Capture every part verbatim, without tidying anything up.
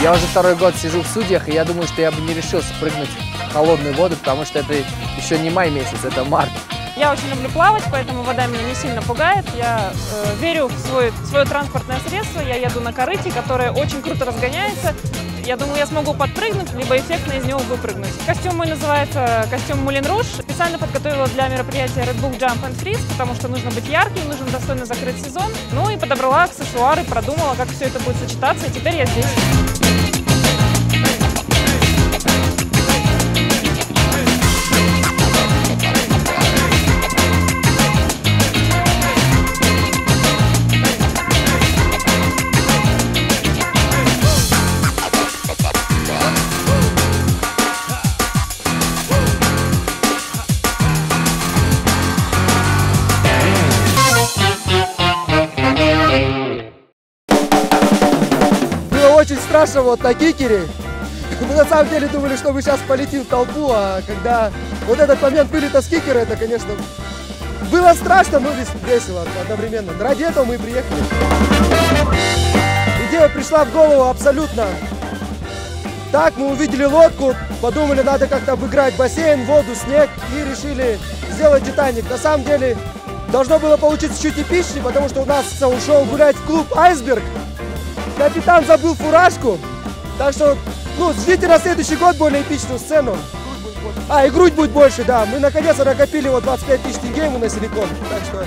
Я уже второй год сижу в судьях, и я думаю, что я бы не решился прыгнуть в холодную воду, потому что это еще не май месяц, это март. Я очень люблю плавать, поэтому вода меня не сильно пугает. Я э, верю в свой, свое транспортное средство. Я еду на корыте, которое очень круто разгоняется. Я думаю, я смогу подпрыгнуть, либо эффектно из него выпрыгнуть. Костюм мой называется костюм Мулен Руж. Специально подготовила для мероприятия Red Bull Jump and Freeze, потому что нужно быть ярким, нужно достойно закрыть сезон. Ну и подобрала аксессуары, продумала, как все это будет сочетаться, и теперь я здесь. Очень страшно вот на кикере. Мы на самом деле думали, что мы сейчас полетим в толпу, а когда вот этот момент вылета с кикера, это, конечно, было страшно, но весело одновременно. Ради этого мы и приехали. Идея пришла в голову абсолютно так. Мы увидели лодку, подумали, надо как-то обыграть бассейн, воду, снег, и решили сделать Титаник. На самом деле должно было получиться чуть эпичнее, потому что у нас ушел гулять в клуб «Айсберг». Капитан забыл фуражку, так что, ну, ждите на следующий год более эпичную сцену. А, и грудь будет больше, да. Мы наконец-то накопили вот двадцать пять тысяч тенге ему на силикон, так что...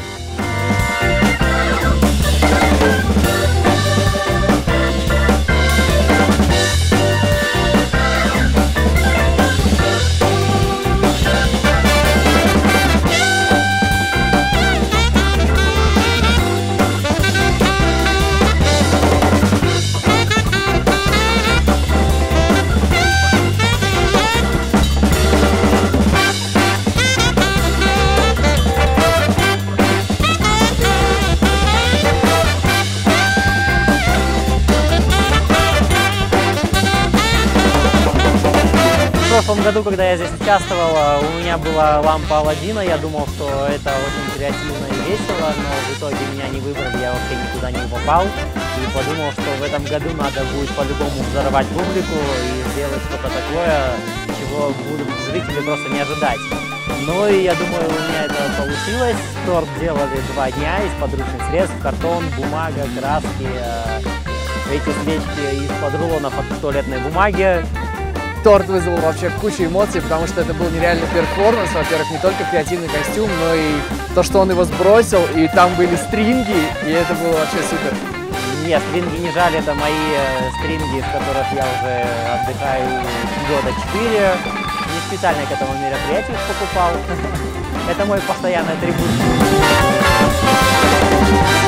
В прошлом году, когда я здесь участвовал, у меня была лампа Аладдина. Я думал, что это очень креативно и весело, но в итоге меня не выбрали, я вообще никуда не попал. И подумал, что в этом году надо будет по-любому взорвать публику и сделать что-то такое, чего будут зрители просто не ожидать. Ну и я думаю, у меня это получилось. Торт делали два дня из подручных средств: картон, бумага, краски, эти свечки из-под рулонов от туалетной бумаги. Торт вызвал вообще кучу эмоций, потому что это был нереальный перформанс. Во-первых, не только креативный костюм, но и то, что он его сбросил, и там были стринги, и это было вообще супер. Нет, стринги не жаль, это мои стринги, из которых я уже отдыхаю года четыре. Не специально к этому мероприятию покупал. Это мой постоянный атрибут.